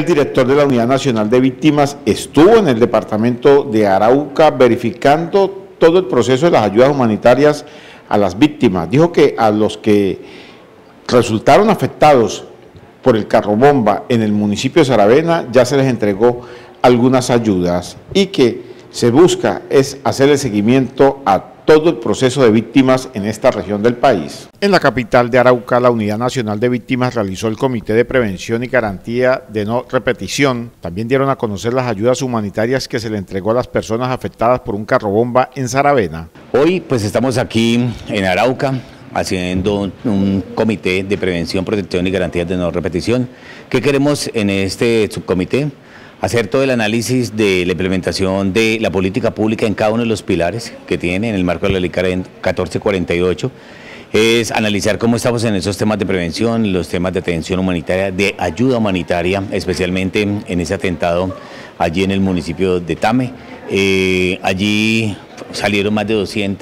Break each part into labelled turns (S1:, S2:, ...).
S1: El director de la Unidad Nacional de Víctimas estuvo en el departamento de Arauca verificando todo el proceso de las ayudas humanitarias a las víctimas. Dijo que a los que resultaron afectados por el carrobomba en el municipio de Saravena ya se les entregó algunas ayudas y que se busca es hacer el seguimiento a todo el proceso de víctimas en esta región del país. En la capital de Arauca, la Unidad Nacional de Víctimas realizó el Comité de Prevención y Garantía de No Repetición. También dieron a conocer las ayudas humanitarias que se le entregó a las personas afectadas por un carrobomba en Saravena.
S2: Hoy pues estamos aquí en Arauca haciendo un comité de prevención, protección y garantías de no repetición. ¿Qué queremos en este subcomité? Hacer todo el análisis de la implementación de la política pública en cada uno de los pilares que tiene en el marco de la Ley 1448, es analizar cómo estamos en esos temas de prevención, los temas de atención humanitaria, de ayuda humanitaria, especialmente en ese atentado allí en el municipio de Tame. Allí salieron más de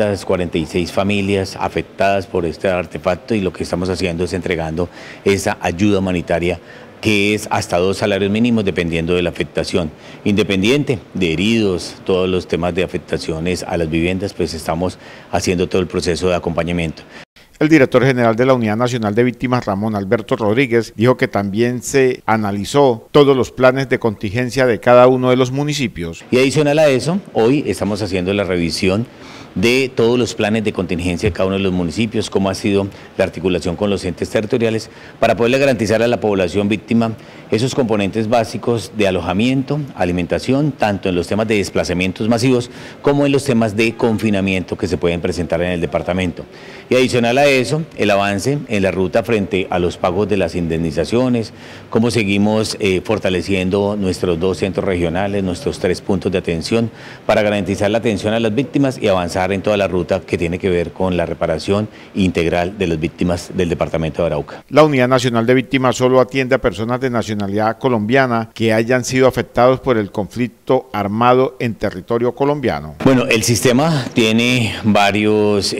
S2: 246 familias afectadas por este artefacto y lo que estamos haciendo es entregando esa ayuda humanitaria que es hasta 2 salarios mínimos dependiendo de la afectación. Independiente de heridos, todos los temas de afectaciones a las viviendas, pues estamos haciendo todo el proceso de acompañamiento.
S1: El director general de la Unidad Nacional de Víctimas, Ramón Alberto Rodríguez, dijo que también se analizó todos los planes de contingencia de cada uno de los municipios.
S2: Y adicional a eso, hoy estamos haciendo la revisión de todos los planes de contingencia de cada uno de los municipios, cómo ha sido la articulación con los entes territoriales, para poderle garantizar a la población víctima esos componentes básicos de alojamiento, alimentación, tanto en los temas de desplazamientos masivos como en los temas de confinamiento que se pueden presentar en el departamento. Y adicional a eso, el avance en la ruta frente a los pagos de las indemnizaciones, cómo seguimos fortaleciendo nuestros 2 centros regionales, nuestros 3 puntos de atención para garantizar la atención a las víctimas y avanzar en toda la ruta que tiene que ver con la reparación integral de las víctimas del departamento de Arauca.
S1: La Unidad Nacional de Víctimas solo atiende a personas de nacionalidad colombiana que hayan sido afectados por el conflicto armado en territorio colombiano.
S2: Bueno, el sistema tiene varios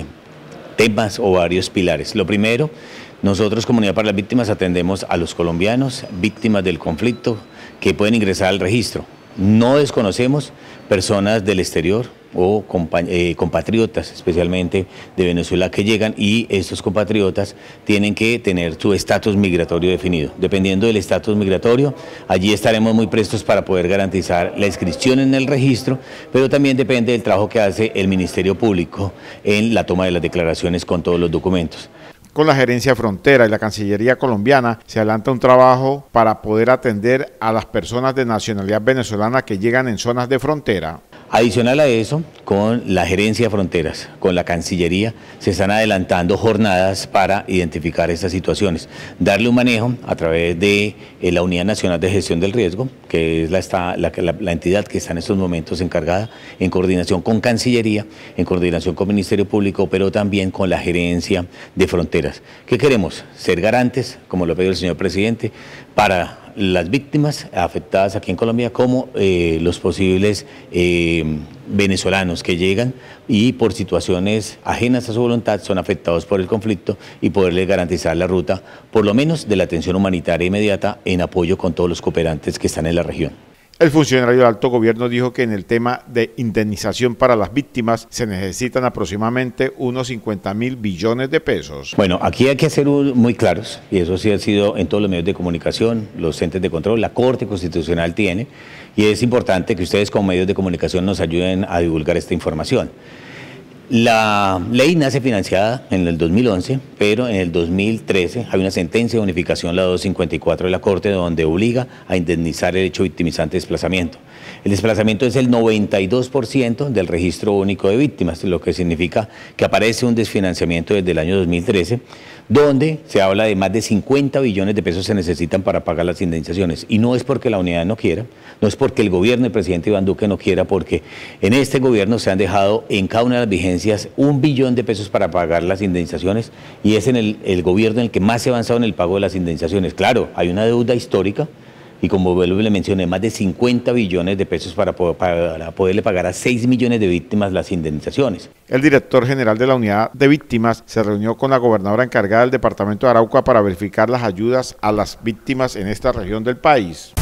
S2: temas o varios pilares. Lo primero, nosotros como Unidad para las Víctimas atendemos a los colombianos víctimas del conflicto que pueden ingresar al registro. No desconocemos personas del exterior o compatriotas, especialmente de Venezuela, que llegan y estos compatriotas tienen que tener su estatus migratorio definido. Dependiendo del estatus migratorio, allí estaremos muy prestos para poder garantizar la inscripción en el registro, pero también depende del trabajo que hace el Ministerio Público en la toma de las declaraciones con todos los documentos.
S1: Con la Gerencia Frontera y la Cancillería colombiana se adelanta un trabajo para poder atender a las personas de nacionalidad venezolana que llegan en zonas de frontera.
S2: Adicional a eso, con la Gerencia de Fronteras, con la Cancillería, se están adelantando jornadas para identificar estas situaciones, darle un manejo a través de la Unidad Nacional de Gestión del Riesgo, que es la entidad que está en estos momentos encargada, en coordinación con Cancillería, en coordinación con Ministerio Público, pero también con la Gerencia de Fronteras. ¿Qué queremos? Ser garantes, como lo ha pedido el señor presidente, para las víctimas afectadas aquí en Colombia como los posibles venezolanos que llegan y por situaciones ajenas a su voluntad son afectados por el conflicto y poderles garantizar la ruta, por lo menos de la atención humanitaria inmediata en apoyo con todos los cooperantes que están en la región.
S1: El funcionario del alto gobierno dijo que en el tema de indemnización para las víctimas se necesitan aproximadamente unos 50.000 billones de pesos.
S2: Bueno, aquí hay que ser muy claros, y eso sí ha sido en todos los medios de comunicación, los entes de control, la Corte Constitucional tiene, y es importante que ustedes como medios de comunicación nos ayuden a divulgar esta información. La ley nace financiada en el 2011, pero en el 2013 hay una sentencia de unificación, la 254 de la Corte, donde obliga a indemnizar el hecho victimizante de desplazamiento. El desplazamiento es el 92% del registro único de víctimas, lo que significa que aparece un desfinanciamiento desde el año 2013, donde se habla de más de 50 billones de pesos se necesitan para pagar las indemnizaciones. Y no es porque la unidad no quiera, no es porque el gobierno del presidente Iván Duque no quiera, porque en este gobierno se han dejado en cada una de las vigencias 1 billón de pesos para pagar las indemnizaciones y es en el gobierno en el que más se ha avanzado en el pago de las indemnizaciones. Claro, hay una deuda histórica y como vuelvo y le mencioné, más de 50 billones de pesos para poderle pagar a 6 millones de víctimas las indemnizaciones.
S1: El director general de la unidad de víctimas se reunió con la gobernadora encargada del departamento de Arauca para verificar las ayudas a las víctimas en esta región del país.